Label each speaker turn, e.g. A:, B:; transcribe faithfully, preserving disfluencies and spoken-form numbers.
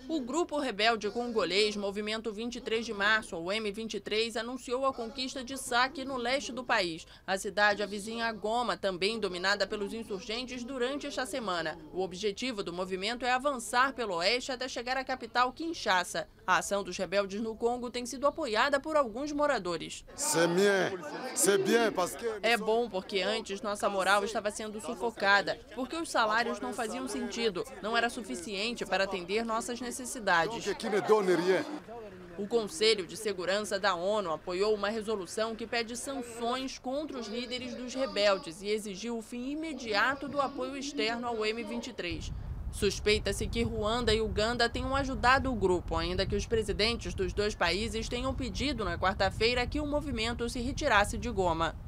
A: O grupo rebelde congolês Movimento vinte e três de março, ou M vinte e três, anunciou a conquista de Sake no leste do país. A cidade avizinha a Goma, também dominada pelos insurgentes durante esta semana. O objetivo do movimento é avançar pelo oeste até chegar à capital Kinshasa. A ação dos rebeldes no Congo tem sido apoiada por alguns moradores. É bom porque antes nossa moral estava sendo sufocada, porque os salários não faziam sentido, não era suficiente para atender nossas necessidades. necessidades. O Conselho de Segurança da ONU apoiou uma resolução que pede sanções contra os líderes dos rebeldes e exigiu o fim imediato do apoio externo ao M vinte e três. Suspeita-se que Ruanda e Uganda tenham ajudado o grupo, ainda que os presidentes dos dois países tenham pedido na quarta-feira que o movimento se retirasse de Goma.